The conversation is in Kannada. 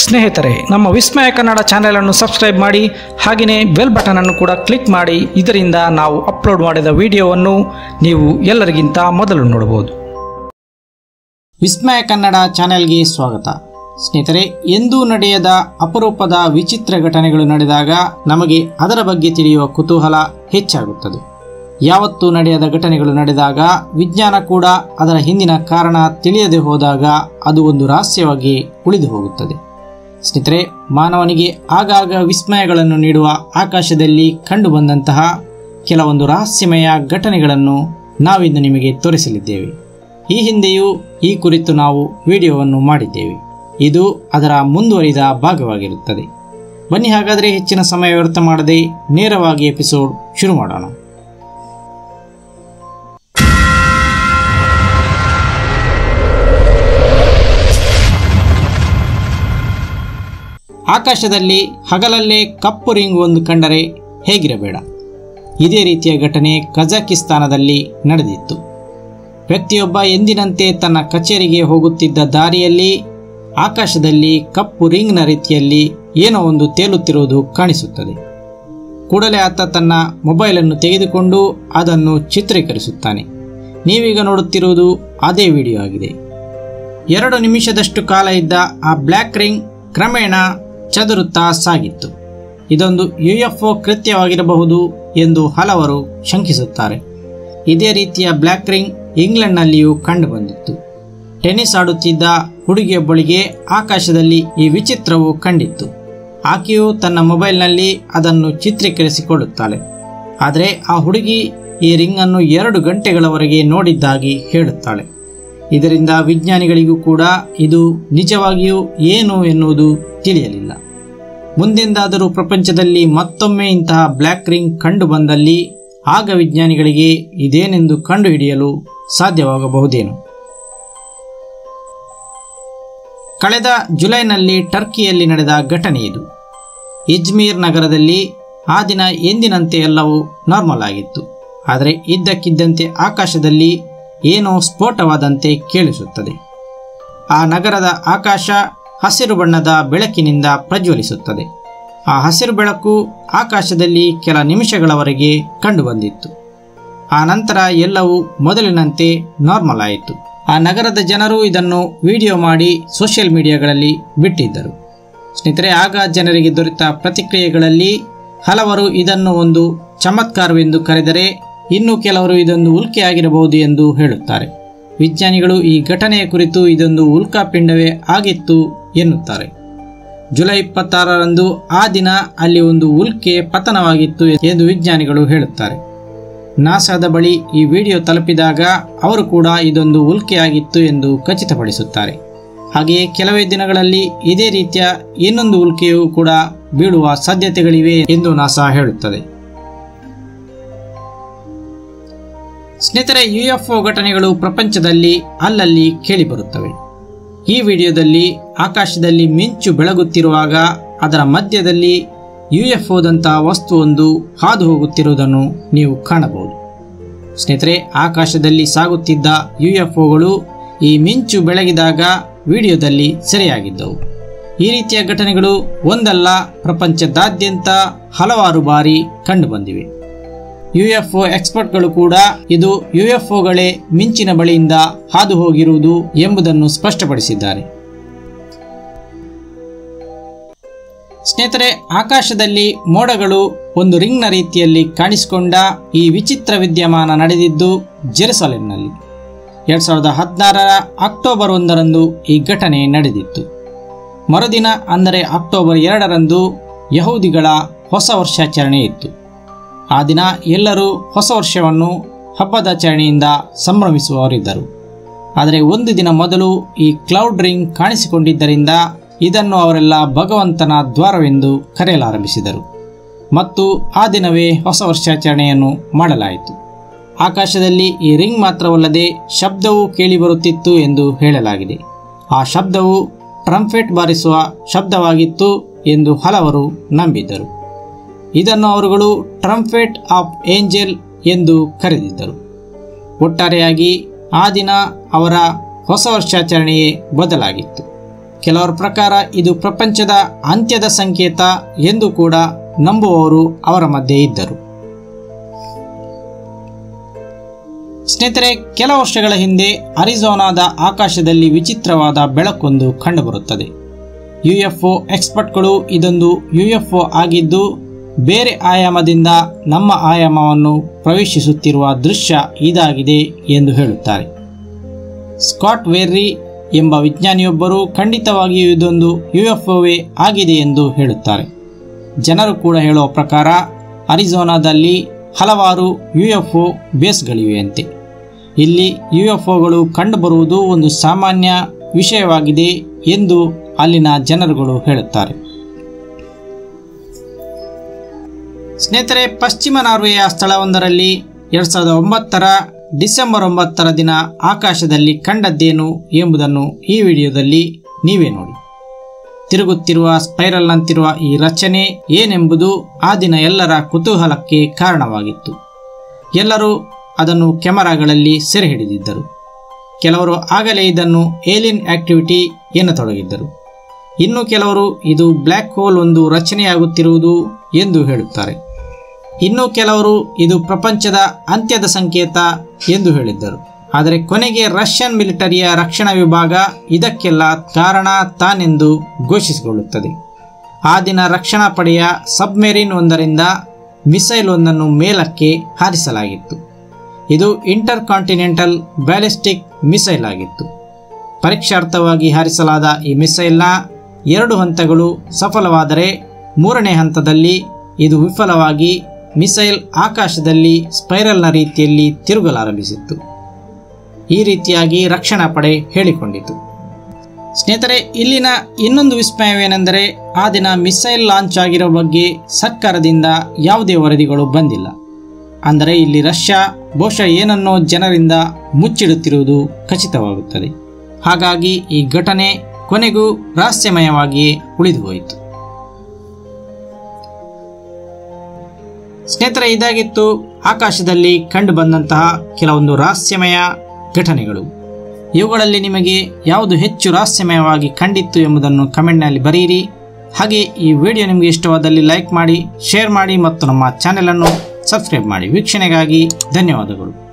ಸ್ನೇಹಿತರೆ, ನಮ್ಮ ವಿಸ್ಮಯ ಕನ್ನಡ ಚಾನೆಲ್ ಅನ್ನು ಸಬ್ಸ್ಕ್ರೈಬ್ ಮಾಡಿ, ಹಾಗೆಯೇ ಬೆಲ್ ಬಟನ್ ಅನ್ನು ಕೂಡ ಕ್ಲಿಕ್ ಮಾಡಿ. ಇದರಿಂದ ನಾವು ಅಪ್ಲೋಡ್ ಮಾಡಿದ ವಿಡಿಯೋವನ್ನು ನೀವು ಎಲ್ಲರಿಗಿಂತ ಮೊದಲು ನೋಡಬಹುದು. ವಿಸ್ಮಯ ಕನ್ನಡ ಚಾನೆಲ್ಗೆ ಸ್ವಾಗತ. ಸ್ನೇಹಿತರೆ, ಎಂದೂ ನಡೆಯದ ಅಪರೂಪದ ವಿಚಿತ್ರ ಘಟನೆಗಳು ನಡೆದಾಗ ನಮಗೆ ಅದರ ಬಗ್ಗೆ ತಿಳಿಯುವ ಕುತೂಹಲ ಹೆಚ್ಚಾಗುತ್ತದೆ. ಯಾವತ್ತೂ ನಡೆಯದ ಘಟನೆಗಳು ನಡೆದಾಗ, ವಿಜ್ಞಾನ ಕೂಡ ಅದರ ಹಿಂದಿನ ಕಾರಣ ತಿಳಿಯದೆ ಹೋದಾಗ ಅದು ಒಂದು ರಹಸ್ಯವಾಗಿ ಉಳಿದು ಹೋಗುತ್ತದೆ. ಸ್ನೇಹಿತರೆ, ಮಾನವನಿಗೆ ಆಗಾಗ ವಿಸ್ಮಯಗಳನ್ನು ನೀಡುವ ಆಕಾಶದಲ್ಲಿ ಕಂಡುಬಂದಂತಹ ಕೆಲವೊಂದು ರಹಸ್ಯಮಯ ಘಟನೆಗಳನ್ನು ನಾವಿಂದು ನಿಮಗೆ ತೋರಿಸಲಿದ್ದೇವೆ. ಈ ಹಿಂದೆಯೂ ಈ ಕುರಿತು ನಾವು ವಿಡಿಯೋವನ್ನು ಮಾಡಿದ್ದೇವೆ. ಇದು ಅದರ ಮುಂದುವರಿದ ಭಾಗವಾಗಿರುತ್ತದೆ. ಬನ್ನಿ ಹಾಗಾದರೆ ಹೆಚ್ಚಿನ ಸಮಯ ವ್ಯರ್ಥ ಮಾಡದೆ ನೇರವಾಗಿ ಎಪಿಸೋಡ್ ಶುರು ಮಾಡೋಣ. ಆಕಾಶದಲ್ಲಿ ಹಗಲಲ್ಲೇ ಕಪ್ಪು ರಿಂಗ್ ಒಂದು ಕಂಡರೆ ಹೇಗಿರಬೇಡ. ಇದೇ ರೀತಿಯ ಘಟನೆ ಕಜಕಿಸ್ತಾನದಲ್ಲಿ ನಡೆದಿತ್ತು. ವ್ಯಕ್ತಿಯೊಬ್ಬ ಎಂದಿನಂತೆ ತನ್ನ ಕಚೇರಿಗೆ ಹೋಗುತ್ತಿದ್ದ ದಾರಿಯಲ್ಲಿ ಆಕಾಶದಲ್ಲಿ ಕಪ್ಪು ರಿಂಗ್ನ ರೀತಿಯಲ್ಲಿ ಏನೋ ಒಂದು ತೇಲುತ್ತಿರುವುದು ಕಾಣಿಸುತ್ತದೆ. ಕೂಡಲೇ ಆತ ತನ್ನ ಮೊಬೈಲನ್ನು ತೆಗೆದುಕೊಂಡು ಅದನ್ನು ಚಿತ್ರೀಕರಿಸುತ್ತಾನೆ. ನೀವೀಗ ನೋಡುತ್ತಿರುವುದು ಅದೇ ವಿಡಿಯೋ ಆಗಿದೆ. 2 ನಿಮಿಷದಷ್ಟು ಕಾಲ ಇದ್ದ ಆ ಬ್ಲ್ಯಾಕ್ ರಿಂಗ್ ಕ್ರಮೇಣ ಚದುರುತ್ತಾ ಸಾಗಿತ್ತು. ಇದೊಂದು UFO ಕೃತ್ಯವಾಗಿರಬಹುದು ಎಂದು ಹಲವರು ಶಂಕಿಸುತ್ತಾರೆ. ಇದೇ ರೀತಿಯ ಬ್ಲ್ಯಾಕ್ ರಿಂಗ್ ಇಂಗ್ಲೆಂಡ್ನಲ್ಲಿಯೂ ಕಂಡುಬಂದಿತ್ತು. ಟೆನ್ನಿಸ್ ಆಡುತ್ತಿದ್ದ ಹುಡುಗಿಯೊಬ್ಬಳಿಗೆ ಆಕಾಶದಲ್ಲಿ ಈ ವಿಚಿತ್ರವು ಕಂಡಿತ್ತು. ಆಕೆಯು ತನ್ನ ಮೊಬೈಲ್ನಲ್ಲಿ ಅದನ್ನು ಚಿತ್ರೀಕರಿಸಿಕೊಳ್ಳುತ್ತಾಳೆ. ಆದರೆ ಆ ಹುಡುಗಿ ಈ ರಿಂಗನ್ನು 2 ಗಂಟೆಗಳವರೆಗೆ ನೋಡಿದ್ದಾಗಿ ಹೇಳುತ್ತಾಳೆ. ಇದರಿಂದ ವಿಜ್ಞಾನಿಗಳಿಗೂ ಕೂಡ ಇದು ನಿಜವಾಗಿಯೂ ಏನು ಎನ್ನುವುದು ತಿಳಿಯಲಿಲ್ಲ. ಮುಂದೆಂದಾದರೂ ಪ್ರಪಂಚದಲ್ಲಿ ಮತ್ತೊಮ್ಮೆ ಇಂತಹ ಬ್ಲ್ಯಾಕ್ ರಿಂಗ್ ಕಂಡು ಬಂದಲ್ಲಿ ಆಗ ವಿಜ್ಞಾನಿಗಳಿಗೆ ಇದೇನೆಂದು ಕಂಡುಹಿಡಿಯಲು ಸಾಧ್ಯವಾಗಬಹುದೇನು? ಕಳೆದ ಜುಲೈನಲ್ಲಿ ಟರ್ಕಿಯಲ್ಲಿ ನಡೆದ ಘಟನೆ ಇದು. ಇಜ್ಮೀರ್ ನಗರದಲ್ಲಿ ಆ ದಿನ ಎಂದಿನಂತೆ ಎಲ್ಲವೂ ನಾರ್ಮಲ್ ಆಗಿತ್ತು. ಆದರೆ ಇದ್ದಕ್ಕಿದ್ದಂತೆ ಆಕಾಶದಲ್ಲಿ ಏನೋ ಸ್ಫೋಟವಾದಂತೆ ಕೇಳಿಸುತ್ತದೆ. ಆ ನಗರದ ಆಕಾಶ ಹಸಿರು ಬಣ್ಣದ ಬೆಳಕಿನಿಂದ ಪ್ರಜ್ವಲಿಸುತ್ತದೆ. ಆ ಹಸಿರು ಬೆಳಕು ಆಕಾಶದಲ್ಲಿ ಕೆಲ ನಿಮಿಷಗಳವರೆಗೆ ಕಂಡುಬಂದಿತ್ತು. ಆ ನಂತರ ಎಲ್ಲವೂ ಮೊದಲಿನಂತೆ ನಾರ್ಮಲ್ ಆಯಿತು. ಆ ನಗರದ ಜನರು ಇದನ್ನು ವಿಡಿಯೋ ಮಾಡಿ ಸೋಷಿಯಲ್ ಮೀಡಿಯಾಗಳಲ್ಲಿ ಬಿಟ್ಟಿದ್ದರು. ಸ್ನೇಹಿತರೆ, ಆಗ ಜನರಿಗೆ ದೊರೆತ ಪ್ರತಿಕ್ರಿಯೆಗಳಲ್ಲಿ ಹಲವರು ಇದನ್ನು ಒಂದು ಚಮತ್ಕಾರವೆಂದು ಕರೆದರೆ, ಇನ್ನು ಕೆಲವರು ಇದೊಂದು ಉಲ್ಕೆಯಾಗಿರಬಹುದು ಎಂದು ಹೇಳುತ್ತಾರೆ. ವಿಜ್ಞಾನಿಗಳು ಈ ಘಟನೆಯ ಕುರಿತು ಇದೊಂದು ಉಲ್ಕಾಪಿಂಡವೇ ಆಗಿತ್ತು ಎನ್ನುತ್ತಾರೆ. ಜುಲೈ 26ರಂದು ಆ ದಿನ ಅಲ್ಲಿ ಒಂದು ಉಲ್ಕೆ ಪತನವಾಗಿತ್ತು ಎಂದು ವಿಜ್ಞಾನಿಗಳು ಹೇಳುತ್ತಾರೆ. ನಾಸಾದ ಬಳಿ ಈ ವಿಡಿಯೋ ತಲುಪಿದಾಗ ಅವರು ಕೂಡ ಇದೊಂದು ಉಲ್ಕೆಯಾಗಿತ್ತು ಎಂದು ಖಚಿತಪಡಿಸುತ್ತಾರೆ. ಹಾಗೆಯೇ ಕೆಲವೇ ದಿನಗಳಲ್ಲಿ ಇದೇ ರೀತಿಯ ಇನ್ನೊಂದು ಉಲ್ಕೆಯೂ ಕೂಡ ಬೀಳುವ ಸಾಧ್ಯತೆಗಳಿವೆ ಎಂದು ನಾಸಾ ಹೇಳುತ್ತದೆ. ಸ್ನೇಹಿತರೆ, UFO ಘಟನೆಗಳು ಪ್ರಪಂಚದಲ್ಲಿ ಅಲ್ಲಲ್ಲಿ ಕೇಳಿಬರುತ್ತವೆ. ಈ ವಿಡಿಯೋದಲ್ಲಿ ಆಕಾಶದಲ್ಲಿ ಮಿಂಚು ಬೆಳಗುತ್ತಿರುವಾಗ ಅದರ ಮಧ್ಯದಲ್ಲಿ UFOದಂತಹ ವಸ್ತುವೊಂದು ಹಾದು ಹೋಗುತ್ತಿರುವುದನ್ನು ನೀವು ಕಾಣಬಹುದು. ಸ್ನೇಹಿತರೆ, ಆಕಾಶದಲ್ಲಿ ಸಾಗುತ್ತಿದ್ದ UFOಗಳು ಈ ಮಿಂಚು ಬೆಳಗಿದಾಗ ವಿಡಿಯೋದಲ್ಲಿ ಸೆರೆಯಾಗಿದ್ದವು. ಈ ರೀತಿಯ ಘಟನೆಗಳು ಒಂದಲ್ಲ, ಪ್ರಪಂಚದಾದ್ಯಂತ ಹಲವಾರು ಬಾರಿ ಕಂಡುಬಂದಿವೆ. UFO ಎಕ್ಸ್ಪರ್ಟ್ಗಳು ಕೂಡ ಇದು UFOಗಳೇ ಮಿಂಚಿನ ಬಳಿಯಿಂದ ಹಾದು ಹೋಗಿರುವುದು ಎಂಬುದನ್ನು ಸ್ಪಷ್ಟಪಡಿಸಿದ್ದಾರೆ. ಸ್ನೇಹಿತರೆ, ಆಕಾಶದಲ್ಲಿ ಮೋಡಗಳು ಒಂದು ರಿಂಗ್ನ ರೀತಿಯಲ್ಲಿ ಕಾಣಿಸಿಕೊಂಡ ಈ ವಿಚಿತ್ರ ವಿದ್ಯಮಾನ ನಡೆದಿದ್ದು ಜೆರುಸಲೆಂನಲ್ಲಿ 2016ರ ಅಕ್ಟೋಬರ್ 1ರಂದು ಈ ಘಟನೆ ನಡೆದಿತ್ತು. ಮರುದಿನ ಅಂದರೆ ಅಕ್ಟೋಬರ್ 2ರಂದು ಯಹೂದಿಗಳ ಹೊಸ ವರ್ಷಾಚರಣೆ ಇತ್ತು. ಆ ದಿನ ಎಲ್ಲರೂ ಹೊಸ ವರ್ಷವನ್ನು ಹಬ್ಬದಾಚರಣೆಯಿಂದ ಸಂಭ್ರಮಿಸುವವರಿದ್ದರು. ಆದರೆ ಒಂದು ದಿನ ಮೊದಲು ಈ ಕ್ಲೌಡ್ ರಿಂಗ್ ಕಾಣಿಸಿಕೊಂಡಿದ್ದರಿಂದ ಇದನ್ನು ಅವರೆಲ್ಲ ಭಗವಂತನ ದ್ವಾರವೆಂದು ಕರೆಯಲಾರಂಭಿಸಿದರು ಮತ್ತು ಆ ದಿನವೇ ಹೊಸ ವರ್ಷಾಚರಣೆಯನ್ನು ಮಾಡಲಾಯಿತು. ಆಕಾಶದಲ್ಲಿ ಈ ರಿಂಗ್ ಮಾತ್ರವಲ್ಲದೆ ಶಬ್ದವೂ ಕೇಳಿಬರುತ್ತಿತ್ತು ಎಂದು ಹೇಳಲಾಗಿದೆ. ಆ ಶಬ್ದವು ಟ್ರಂಪೆಟ್ ಬಾರಿಸುವ ಶಬ್ದವಾಗಿತ್ತು ಎಂದು ಹಲವರು ನಂಬಿದ್ದರು. ಇದನ್ನು ಅವರುಗಳು ಟ್ರಂಪೆಟ್ ಆಫ್ ಏಂಜೆಲ್ ಎಂದು ಕರೆದಿದ್ದರು. ಒಟ್ಟಾರೆಯಾಗಿ ಆ ದಿನ ಅವರ ಹೊಸ ವರ್ಷಾಚರಣೆಯೇ ಬದಲಾಗಿತ್ತು. ಕೆಲವರ ಪ್ರಕಾರ ಇದು ಪ್ರಪಂಚದ ಅಂತ್ಯದ ಸಂಕೇತ ಎಂದು ಕೂಡ ನಂಬುವವರು ಅವರ ಮಧ್ಯೆ ಇದ್ದರು. ಸ್ನೇಹಿತರೆ, ಕೆಲ ವರ್ಷಗಳ ಹಿಂದೆ ಅರಿಜೋನಾದ ಆಕಾಶದಲ್ಲಿ ವಿಚಿತ್ರವಾದ ಬೆಳಕೊಂದು ಕಂಡುಬರುತ್ತದೆ. ಯುಎಫ್ಒ ಎಕ್ಸ್ಪರ್ಟ್ಗಳು ಇದೊಂದು ಯುಎಫ್ಒ ಆಗಿದ್ದು ಬೇರೆ ಆಯಾಮದಿಂದ ನಮ್ಮ ಆಯಾಮವನ್ನು ಪ್ರವೇಶಿಸುತ್ತಿರುವ ದೃಶ್ಯ ಇದಾಗಿದೆ ಎಂದು ಹೇಳುತ್ತಾರೆ. ಸ್ಕಾಟ್ ವೆರ್ರಿ ಎಂಬ ವಿಜ್ಞಾನಿಯೊಬ್ಬರು ಖಂಡಿತವಾಗಿಯೂ ಇದೊಂದು ಯುಎಫ್ಒವೇ ಆಗಿದೆ ಎಂದು ಹೇಳುತ್ತಾರೆ. ಜನರು ಕೂಡ ಹೇಳುವ ಪ್ರಕಾರ ಅರಿಜೋನಾದಲ್ಲಿ ಹಲವಾರು ಯುಎಫ್ಒ ಬೇಸ್ಗಳಿವೆಯಂತೆ. ಇಲ್ಲಿ ಯುಎಫ್ಒಗಳು ಕಂಡುಬರುವುದು ಒಂದು ಸಾಮಾನ್ಯ ವಿಷಯವಾಗಿದೆ ಎಂದು ಅಲ್ಲಿನ ಜನರುಗಳು ಹೇಳುತ್ತಾರೆ. ಸ್ನೇಹಿತರೆ, ಪಶ್ಚಿಮ ನಾರ್ವೆಯ ಸ್ಥಳವೊಂದರಲ್ಲಿ 2009ರ ಡಿಸೆಂಬರ್ 9ರ ದಿನ ಆಕಾಶದಲ್ಲಿ ಕಂಡದ್ದೇನು ಎಂಬುದನ್ನು ಈ ವಿಡಿಯೋದಲ್ಲಿ ನೀವೇ ನೋಡಿ. ತಿರುಗುತ್ತಿರುವ ಸ್ಪೈರಲ್ನಂತಿರುವ ಈ ರಚನೆ ಏನೆಂಬುದು ಆ ದಿನ ಎಲ್ಲರ ಕುತೂಹಲಕ್ಕೆ ಕಾರಣವಾಗಿತ್ತು. ಎಲ್ಲರೂ ಅದನ್ನು ಕ್ಯಾಮೆರಾಗಳಲ್ಲಿ ಸೆರೆ ಹಿಡಿದಿದ್ದರು. ಕೆಲವರು ಆಗಲೇ ಇದನ್ನು ಏಲಿಯನ್ ಆಕ್ಟಿವಿಟಿ ಎನ್ನತೊಡಗಿದ್ದರು. ಇನ್ನು ಕೆಲವರು ಇದು ಬ್ಲ್ಯಾಕ್ ಹೋಲ್ ಒಂದು ರಚನೆಯಾಗುತ್ತಿರುವುದು ಎಂದು ಹೇಳುತ್ತಾರೆ. ಇನ್ನು ಕೆಲವರು ಇದು ಪ್ರಪಂಚದ ಅಂತ್ಯದ ಸಂಕೇತ ಎಂದು ಹೇಳಿದ್ದರು. ಆದರೆ ಕೊನೆಗೆ ರಷ್ಯನ್ ಮಿಲಿಟರಿಯ ರಕ್ಷಣಾ ವಿಭಾಗ ಇದಕ್ಕೆಲ್ಲ ಕಾರಣ ತಾನೆಂದು ಘೋಷಿಸಿಕೊಳ್ಳುತ್ತದೆ. ಆ ದಿನ ರಕ್ಷಣಾ ಪಡೆಯ ಸಬ್ಮೆರಿನ್ ಒಂದರಿಂದ ಮಿಸೈಲ್ ಒಂದನ್ನು ಮೇಲಕ್ಕೆ ಹಾರಿಸಲಾಗಿತ್ತು. ಇದು ಇಂಟರ್ ಕಾಂಟಿನೆಂಟಲ್ ಬ್ಯಾಲಿಸ್ಟಿಕ್ ಮಿಸೈಲ್ ಆಗಿತ್ತು. ಪರೀಕ್ಷಾರ್ಥವಾಗಿ ಹಾರಿಸಲಾದ ಈ ಮಿಸೈಲ್ನ 2 ಹಂತಗಳು ಸಫಲವಾದರೆ 3ನೇ ಹಂತದಲ್ಲಿ ಇದು ವಿಫಲವಾಗಿ ಮಿಸೈಲ್ ಆಕಾಶದಲ್ಲಿ ಸ್ಪೈರಲ್ನ ರೀತಿಯಲ್ಲಿ ತಿರುಗಲಾರಂಭಿಸಿತ್ತು. ಈ ರೀತಿಯಾಗಿ ರಕ್ಷಣಾ ಪಡೆ ಹೇಳಿಕೊಂಡಿತು. ಸ್ನೇಹಿತರೆ, ಇಲ್ಲಿನ ಇನ್ನೊಂದು ವಿಸ್ಮಯವೇನೆಂದರೆ ಆ ದಿನ ಮಿಸೈಲ್ ಲಾಂಚ್ ಆಗಿರೋ ಬಗ್ಗೆ ಸರ್ಕಾರದಿಂದ ಯಾವುದೇ ವರದಿಗಳು ಬಂದಿಲ್ಲ. ಅಂದರೆ ಇಲ್ಲಿ ರಷ್ಯಾ ಬಹುಶಃ ಏನನ್ನೋ ಜನರಿಂದ ಮುಚ್ಚಿಡುತ್ತಿರುವುದು ಖಚಿತವಾಗುತ್ತದೆ. ಹಾಗಾಗಿ ಈ ಘಟನೆ ಕೊನೆಗೂ ರಹಸ್ಯಮಯವಾಗಿಯೇ ಉಳಿದು ಹೋಯಿತು. ಸ್ನೇಹಿತರೆ, ಇದಾಗಿತ್ತು ಆಕಾಶದಲ್ಲಿ ಕಂಡು ಬಂದಂತಹ ಕೆಲವೊಂದು ರಹಸ್ಯಮಯ ಘಟನೆಗಳು. ಇವುಗಳಲ್ಲಿ ನಿಮಗೆ ಯಾವುದು ಹೆಚ್ಚು ರಹಸ್ಯಮಯವಾಗಿ ಕಂಡಿತ್ತು ಎಂಬುದನ್ನು ಕಮೆಂಟ್ನಲ್ಲಿ ಬರೆಯಿರಿ. ಹಾಗೆ ಈ ವಿಡಿಯೋ ನಿಮಗೆ ಇಷ್ಟವಾದಲ್ಲಿ ಲೈಕ್ ಮಾಡಿ, ಶೇರ್ ಮಾಡಿ ಮತ್ತು ನಮ್ಮ ಚಾನೆಲ್ ಅನ್ನು ಸಬ್ಸ್ಕ್ರೈಬ್ ಮಾಡಿ. ವೀಕ್ಷಣೆಗಾಗಿ ಧನ್ಯವಾದಗಳು.